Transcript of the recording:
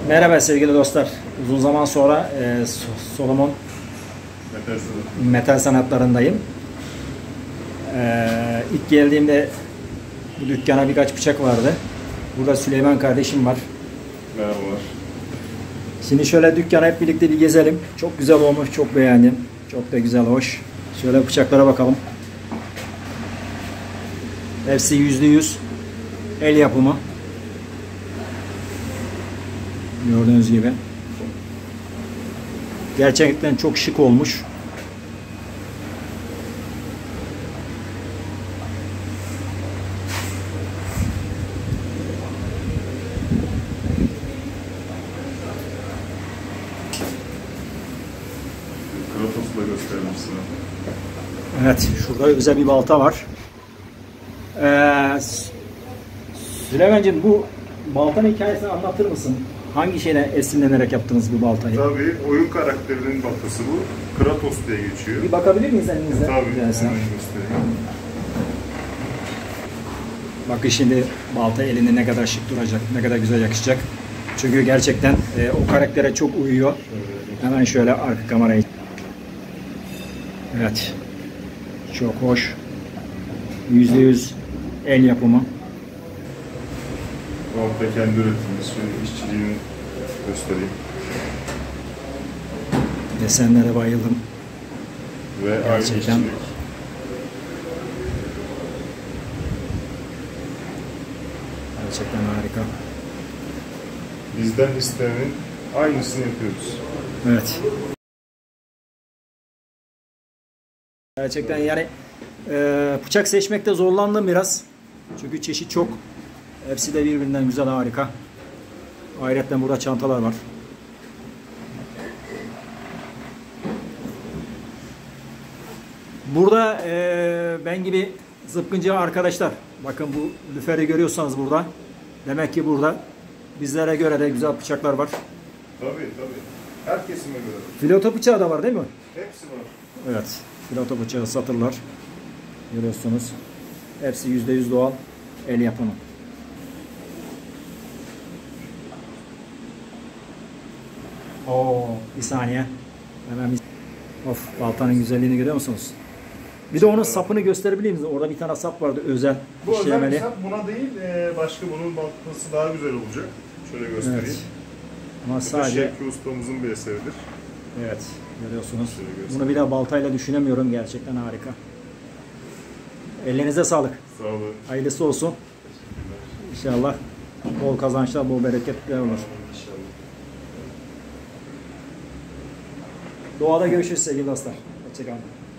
Merhaba sevgili dostlar. Uzun zaman sonra Solomon Metal Sanatlarındayım. İlk geldiğimde bu dükkana birkaç bıçak vardı. Burada Süleyman kardeşim var. Merhabalar. Şimdi şöyle dükkanı hep birlikte bir gezelim. Çok güzel olmuş, çok beğendim. Çok da güzel, hoş. Şöyle bıçaklara bakalım. Hepsi %100 el yapımı. Gördüğünüz gibi. Gerçekten çok şık olmuş. Kratos'u da gösterelim size. Evet, şurada özel bir balta var. Süleyman'cığım, bu baltanın hikayesini anlatır mısın? Hangi şeyden esinlenerek yaptınız bu baltayı? Tabii oyun karakterinin baltası bu. Kratos diye geçiyor. Bir bakabilir miyiz elinizde? Tabii. Hemen Göstereyim. göstereyim. Bakın şimdi balta elinde ne kadar şık duracak, ne kadar güzel yakışacak. Çünkü gerçekten o karaktere çok uyuyor. Hemen şöyle arka kamerayı. Evet. Çok hoş. %100 el yapımı. Balta kendi üretimimiz. Şöyle işçiliğini göstereyim. Desenlere bayıldım. Ve aynı Gerçekten. işçilik. Gerçekten harika. Bizden istenenin aynısını yapıyoruz. Evet. Gerçekten yani bıçak seçmekte zorlandım biraz. Çünkü çeşit çok. Hepsi de birbirinden güzel, harika. Ayrıca burada çantalar var. Burada ben gibi zıpkıncı arkadaşlar, bakın bu lüferi görüyorsanız burada. Demek ki burada bizlere göre de güzel bıçaklar var. Tabii. Her kesime göre. Fileto bıçağı da var değil mi? Hepsi var. Evet. Fileto bıçağı satırlar. Görüyorsunuz. Hepsi %100 doğal el yapımı. Oo, bir saniye. Hemen bir... Of, baltanın güzelliğini görüyor musunuz? Bir de onun sapını gösterebilir miyiz? Orada bir tane sap vardı, özel. Bu özel işlemeli. bir sap, buna değil, başka bunun baltası daha güzel olacak. Şöyle göstereyim. Evet. Ama Bu da sadece... Şevki ustamızın bir eseridir. Evet, görüyorsunuz. Şöyle göstereyim. Bunu bir daha baltayla düşünemiyorum. Gerçekten harika. Ellerinize sağlık. Sağ olun. Hayırlısı olsun. İnşallah bol kazançlar, bol bereketler olur. İnşallah. Doğada görüşürüz sevgili dostlar. Hoşçakalın.